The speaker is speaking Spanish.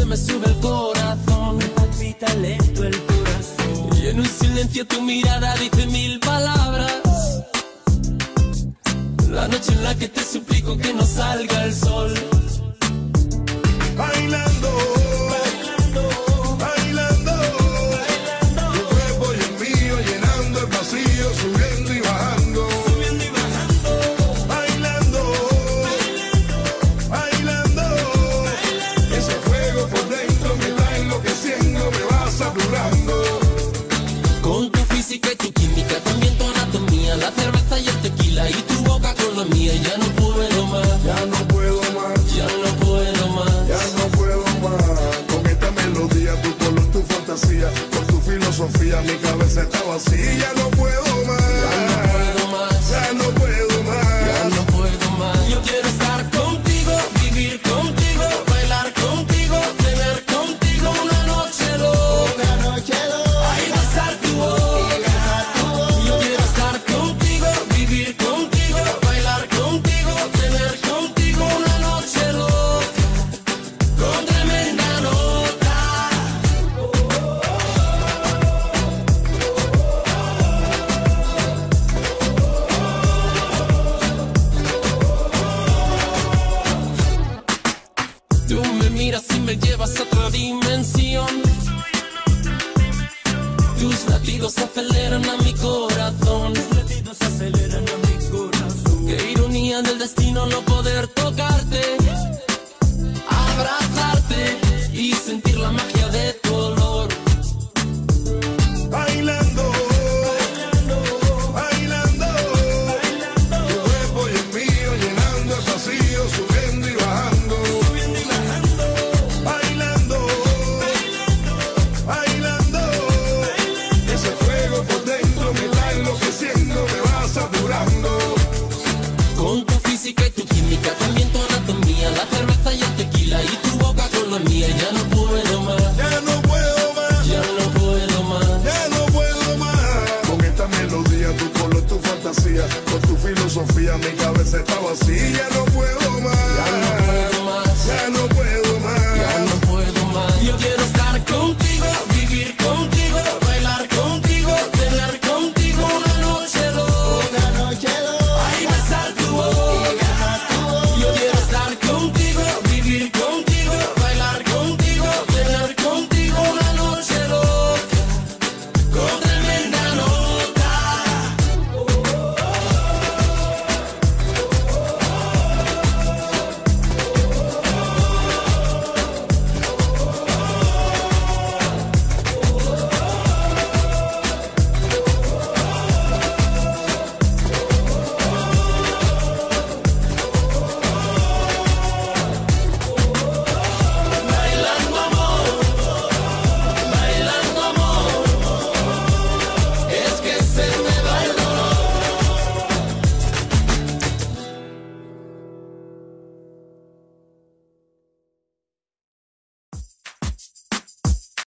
me sube el corazón, me palpita lento el corazón. Y en un silencio tu mirada dice mil palabras. La noche en la que te suplico que no salga el sol. Bailando, bailando, bailando, tu cuerpo y el mío llenando el vacío, subiendo y bajando, bailando, bailando, ese fuego por dentro me va enloqueciendo, me va saturando. Con tu física y tu química, también tu anatomía, la cerveza y el tequila y tu boca con la mía. Ya no puedo más, ya no puedo más, ya no puedo más, ya no puedo más. Con esta melodía, tu color, tu fantasía, con tu filosofía, mi cabeza está vacía. Ya no puedo más, ya no puedo más, ya no puedo más, ya no puedo más. Yo quiero estar contigo, vivir contigo, bailar contigo, tener contigo una noche loca, ay, besar tu boca. Yo quiero estar contigo, vivir contigo, bailar contigo, tener contigo una noche loca, con tremenda nota. Tú me miras y me llevas a otra dimensión. Tus latidos aceleran a mi corazón. Qué ironía del destino no poder tocarte, abrazarte y sentir la magia